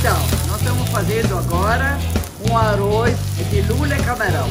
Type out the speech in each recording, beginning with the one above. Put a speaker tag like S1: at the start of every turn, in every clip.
S1: Então, nós estamos fazendo agora um arroz de lula e camarão.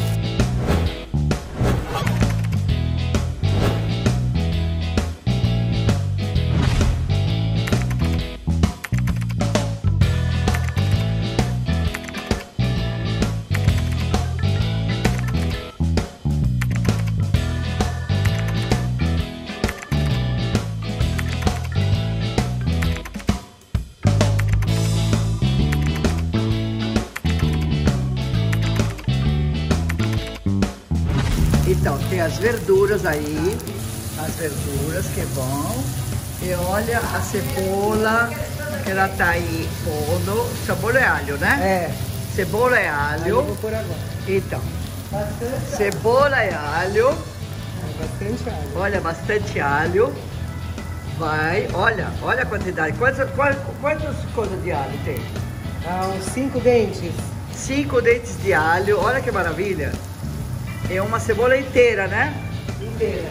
S1: Então, tem as verduras aí, as verduras que vão. E olha a cebola, que ela tá aí pondo. Cebola e alho, né?
S2: É.
S1: Cebola e alho.
S2: Eu vou por agora.
S1: Então,
S2: Bastante
S1: cebola e alho.
S2: alho. Bastante alho.
S1: Olha, bastante alho. Vai, olha a quantidade. Quantas coisas de alho tem?
S2: Ah, uns 5 dentes.
S1: 5 dentes de alho, olha que maravilha. É uma cebola inteira, né?
S2: Inteira.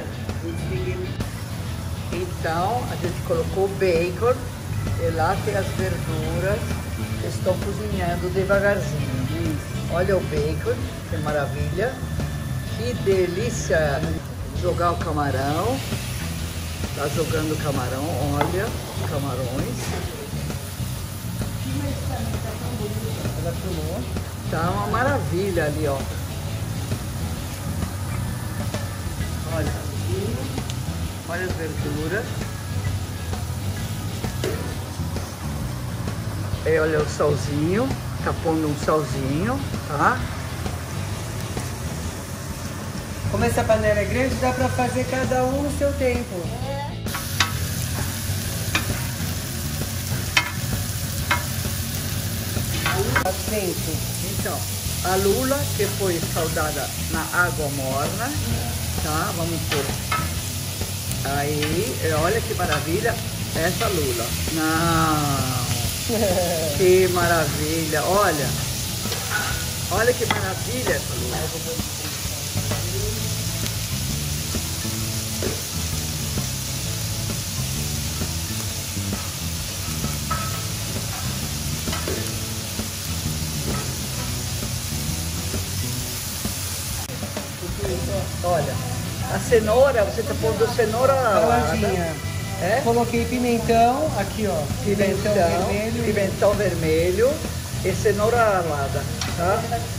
S1: Então, a gente colocou bacon e lá tem as verduras que estão cozinhando devagarzinho. Isso. Olha o bacon, que maravilha. Que delícia jogar o camarão. Tá jogando o camarão, olha, os camarões.
S2: Ela filmou.
S1: Tá uma maravilha ali, ó. Olha as verduras. E olha o salzinho. Tá pondo um salzinho, tá?
S2: Como essa panela é grande, dá pra fazer cada um no seu tempo. Bastante.
S1: Então, a lula que foi escaldada na água morna, tá? Vamos pôr. Aí, olha que maravilha essa lula. Não! Que maravilha! Olha! Olha que maravilha essa lula. Olha, a cenoura, você tá pondo cenoura
S2: Saladinha.
S1: É?
S2: Coloquei pimentão, aqui ó.
S1: Pimentão vermelho e cenoura ralada, tá?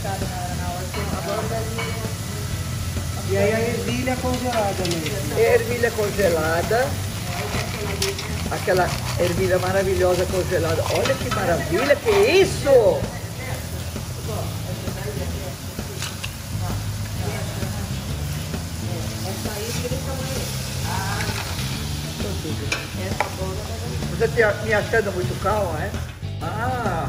S2: E aí a ervilha congelada mesmo.
S1: Ervilha congelada. Aquela ervilha maravilhosa congelada. Olha que maravilha, que é isso? Você está me achando muito calma, é? Ah!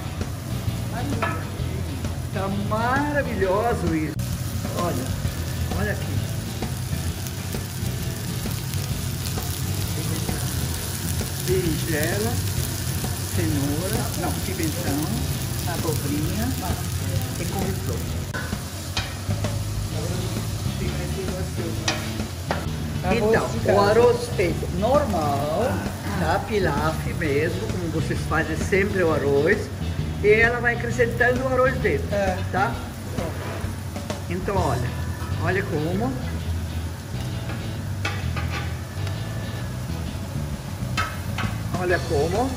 S1: Tá maravilhoso isso. Olha aqui. Berinjela, cenoura, não, pimentão, abobrinha e couve-flor. Então, o arroz feito normal, tá? Pilaf mesmo, como vocês fazem sempre o arroz. E ela vai acrescentando o arroz dentro, tá? Então, olha como. Olha como.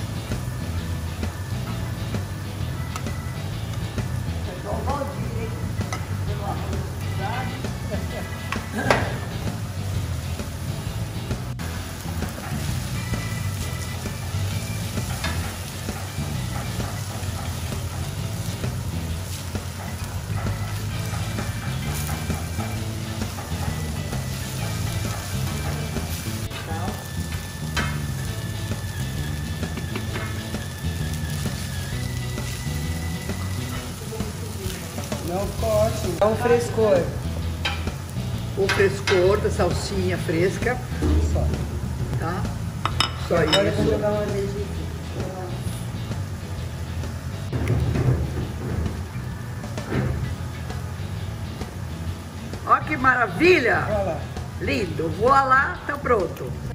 S2: Não corte. Dá um frescor.
S1: O frescor da salsinha fresca.
S2: Só.
S1: Tá? Só
S2: Agora eu vou
S1: isso.
S2: jogar uma vez aqui.
S1: Olha que maravilha!
S2: Olha lá.
S1: Lindo! Voilá, tá pronto.